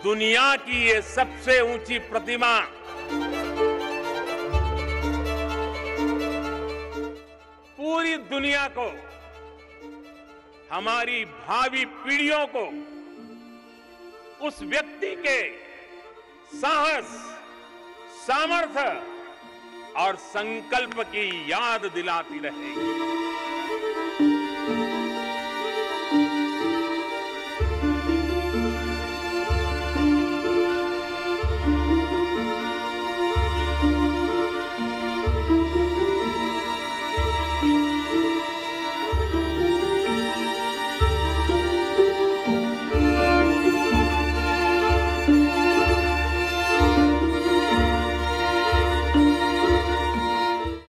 दुनिया की ये सबसे ऊंची प्रतिमा पूरी दुनिया को, हमारी भावी पीढ़ियों को उस व्यक्ति के साहस, सामर्थ्य और संकल्प की याद दिलाती रहेगी।